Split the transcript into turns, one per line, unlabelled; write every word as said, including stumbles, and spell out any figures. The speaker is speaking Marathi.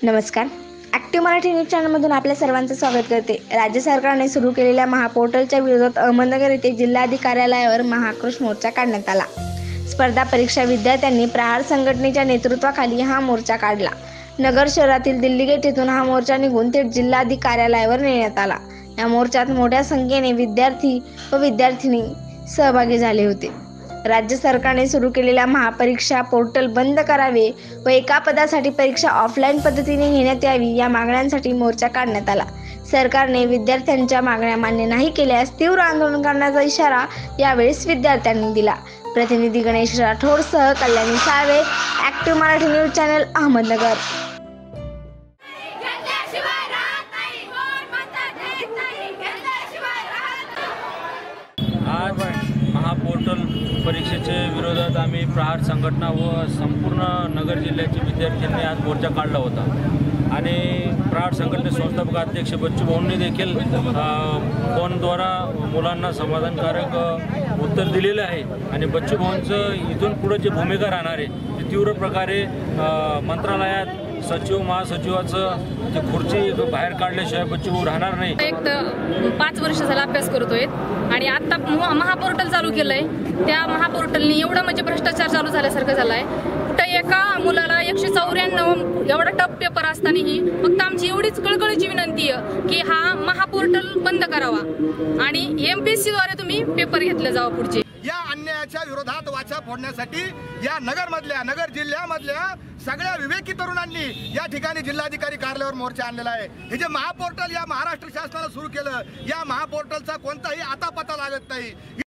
नमस्कार. ॲक्टिव्ह मराठी न्यूज चॅनलमधून आपल्या सर्वांचं स्वागत करते. राज्य सरकारने सुरू केलेल्या महापोर्टलच्या विरोधात अहमदनगर येथे जिल्हाधिकारी कार्यालयावर महाआक्रोश मोर्चा काढण्यात आला. स्पर्धा परीक्षा विद्यार्थ्यांनी प्रहार संघटनेच्या नेतृत्वाखाली हा मोर्चा काढला. नगर शहरातील दिल्ली गेट येथून हा मोर्चा निघून थेट जिल्हाधिकारी कार्यालयावर नेण्यात आला. या मोर्चात मोठ्या संख्येने विद्यार्थी व विद्यार्थिनी सहभागी झाले होते. राज्य सरकारने सुरू केलेल्या महापरीक्षा पोर्टल बंद करावे व एका पदासाठी परीक्षा ऑफलाईन पद्धतीने घेण्यात यावी या मागण्यांसाठी मोर्चा काढण्यात आला. सरकारने विद्यार्थ्यांच्या मागण्या मान्य नाही केल्यास तीव्र आंदोलन करण्याचा इशारा यावेळेस विद्यार्थ्यांनी दिला. प्रतिनिधी गणेश राठोड सह Kalyani Salve, active Marathi news channel, Ahmednagar.
आज महापोर्टल परीक्षेच्या विरोधात आम्ही प्रहार संघटना व संपूर्ण नगर जिल्ह्याचे विद्यार्थ्यांनी आज मोर्चा काढला होता आणि प्रहार संघटने संस्थापक अध्यक्ष बच्चू भाऊंनी देखील फोनद्वारा मुलांना समाधानकारक उत्तर दिलेलं आहे आणि बच्चू भाऊंचं इथून पुढे जी भूमिका राहणार आहे ती तीव्र प्रकारे मंत्रालयात सचिव महासचिवाचं जे खुर्ची बाहेर काढल्याशिवाय बच्चू भाऊ राहणार नाही.
एक तर पाच वर्ष झाला अभ्यास करतोय आणि आता महापोर्टल चालू केलंय. त्या महापोर्टलनी एवढा म्हणजे भ्रष्टाचार चालू झाल्यासारखं झालाय. कुठं एका मुलाला एकशे चौऱ्याण्णव एवढा टफ पेपर असतानाही फक्त आमची एवढीच कळकळीची विनंती आहे की हा महापोर्टल बंद करावा आणि एमपीएससी द्वारे तुम्ही पेपर घेतले जावा. पुढचे
या अन्यायाच्या विरोधात वाचा फोडण्यासाठी या नगर मधल्या नगर जिल्ह्यामधल्या सगळ्या विवेकी तरुणांनी या ठिकाणी जिल्हाधिकारी कार्यालयावर मोर्चा आणलेला आहे. हे जे महापोर्टल या महाराष्ट्र शासनाने सुरू केलं, या महापोर्टलचा कोणताही आतापता लागत नाही.